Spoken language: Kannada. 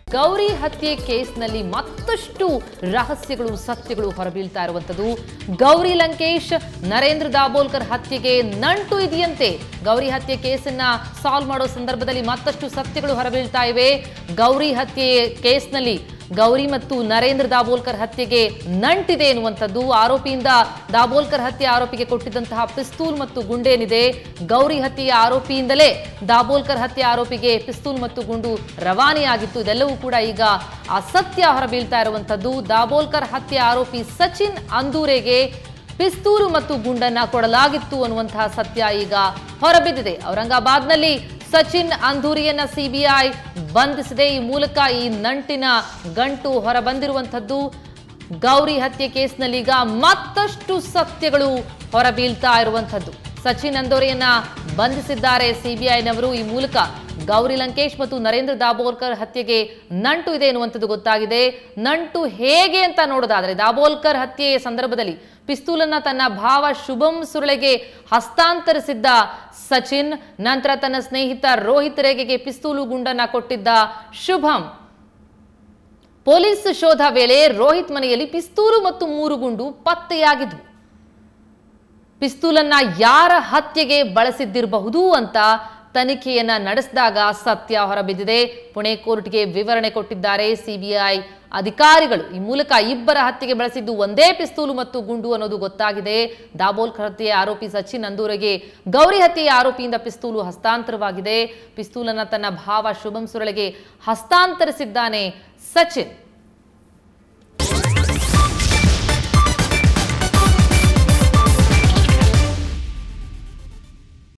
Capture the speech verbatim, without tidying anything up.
ಗೌರಿ ಹತ್ಯೆ ಕೇಸ್ನಲ್ಲಿ ಮತ್ತಷ್ಟು ರಹಸ್ಯಗಳು ಸತ್ಯಗಳು ಹೊರಬೀಳ್ತಾ ಇರುವಂತದ್ದು. ಗೌರಿ ಲಂಕೇಶ್ ನರೇಂದ್ರ ದಾಬೋಲ್ಕರ್ ಹತ್ಯೆಗೆ ನಂಟು ಇದೆಯಂತೆ. ಗೌರಿ ಹತ್ಯೆ ಕೇಸನ್ನ ಸಾಲ್ವ್ ಮಾಡೋ ಸಂದರ್ಭದಲ್ಲಿ ಮತ್ತಷ್ಟು ಸತ್ಯಗಳು ಹೊರಬೀಳ್ತಾ ಇವೆ. ಗೌರಿ ಹತ್ಯೆ ಕೇಸ್ನಲ್ಲಿ ಗೌರಿ ಮತ್ತು ನರೇಂದ್ರ ದಾಬೋಲ್ಕರ್ ಹತ್ಯೆಗೆ ನಂಟಿದೆ ಎನ್ನುವಂಥದ್ದು. ಆರೋಪಿಯಿಂದ ದಾಬೋಲ್ಕರ್ ಹತ್ಯೆ ಆರೋಪಿಗೆ ಕೊಟ್ಟಿದ್ದಂತಹ ಪಿಸ್ತೂಲ್ ಮತ್ತು ಗುಂಡೇನಿದೆ, ಗೌರಿ ಹತ್ಯೆಯ ಆರೋಪಿಯಿಂದಲೇ ದಾಬೋಲ್ಕರ್ ಹತ್ಯೆ ಆರೋಪಿಗೆ ಪಿಸ್ತೂಲ್ ಮತ್ತು ಗುಂಡು ರವಾನೆಯಾಗಿತ್ತು. ಇದೆಲ್ಲವೂ ಕೂಡ ಈಗ ಅಸತ್ಯ ಹೊರಬೀಳ್ತಾ ಇರುವಂಥದ್ದು. ದಾಬೋಲ್ಕರ್ ಹತ್ಯೆ ಆರೋಪಿ ಸಚಿನ್ ಅಂದೂರೆಗೆ ಪಿಸ್ತೂಲು ಮತ್ತು ಗುಂಡನ್ನ ಕೊಡಲಾಗಿತ್ತು ಅನ್ನುವಂತಹ ಸತ್ಯ ಈಗ ಹೊರಬಿದ್ದಿದೆ. ಔರಂಗಾಬಾದ್ನಲ್ಲಿ ಸಚಿನ್ ಅಂದೂರಿಯನ್ನ ಸಿಬಿಐ ಬಂಧಿಸಿದೆ. ಈ ಮೂಲಕ ಈ ನಂಟಿನ ಗಂಟು ಹೊರಬಂದಿರುವಂಥದ್ದು. ಗೌರಿ ಹತ್ಯೆ ಕೇಸ್ನಲ್ಲಿ ಈಗ ಮತ್ತಷ್ಟು ಸತ್ಯಗಳು ಹೊರಬೀಳ್ತಾ ಇರುವಂಥದ್ದು. ಸಚಿನ್ ಅಂದೂರಿಯನ್ನ ಬಂಧಿಸಿದ್ದಾರೆ ಸಿಬಿಐನವರು. ಈ ಮೂಲಕ ಗೌರಿ ಲಂಕೇಶ್ ಮತ್ತು ನರೇಂದ್ರ ದಾಬೋಲ್ಕರ್ ಹತ್ಯೆಗೆ ನಂಟು ಇದೆ ಎನ್ನುವಂಥದ್ದು ಗೊತ್ತಾಗಿದೆ. ನಂಟು ಹೇಗೆ ಅಂತ ನೋಡೋದಾದ್ರೆ, ದಾಬೋಲ್ಕರ್ ಹತ್ಯೆಯ ಸಂದರ್ಭದಲ್ಲಿ ಪಿಸ್ತೂಲನ್ನ ತನ್ನ ಭಾವ ಶುಭಂ ಸುರಳೆಗೆ ಹಸ್ತಾಂತರಿಸಿದ್ದ ಸಚಿನ್, ನಂತರ ತನ್ನ ಸ್ನೇಹಿತ ರೋಹಿತ್ ರೇಗೆಗೆ ಪಿಸ್ತೂಲು ಗುಂಡನ್ನ ಕೊಟ್ಟಿದ್ದ ಶುಭಂ. ಪೊಲೀಸ್ ಶೋಧ ವೇಳೆ ರೋಹಿತ್ ಮನೆಯಲ್ಲಿ ಪಿಸ್ತೂಲು ಮತ್ತು ಮೂರು ಗುಂಡು ಪತ್ತೆಯಾಗಿದ್ವು. ಪಿಸ್ತೂಲನ್ನ ಯಾರ ಹತ್ಯೆಗೆ ಬಳಸಿದ್ದಿರಬಹುದು ಅಂತ ತನಿಖೆಯನ್ನ ನಡೆಸಿದಾಗ ಸತ್ಯ ಹೊರಬಿದ್ದಿದೆ. ಪುಣೆ ಕೋರ್ಟ್ಗೆ ವಿವರಣೆ ಕೊಟ್ಟಿದ್ದಾರೆ ಸಿಬಿಐ ಅಧಿಕಾರಿಗಳು. ಈ ಮೂಲಕ ಇಬ್ಬರ ಹತ್ಯೆಗೆ ಬಳಸಿದ್ದು ಒಂದೇ ಪಿಸ್ತೂಲು ಮತ್ತು ಗುಂಡು ಅನ್ನೋದು ಗೊತ್ತಾಗಿದೆ. ದಾಬೋಲ್ಕರ್ ಹತ್ಯೆಯ ಆರೋಪಿ ಸಚಿನ್ ಅಂದೂರೆಗೆ ಗೌರಿ ಹತ್ಯೆಯ ಆರೋಪಿಯಿಂದ ಪಿಸ್ತೂಲು ಹಸ್ತಾಂತರವಾಗಿದೆ. ಪಿಸ್ತೂಲನ್ನ ತನ್ನ ಭಾವ ಶುಭಂ ಸುರಳೆಗೆ ಹಸ್ತಾಂತರಿಸಿದ್ದಾನೆ ಸಚಿನ್.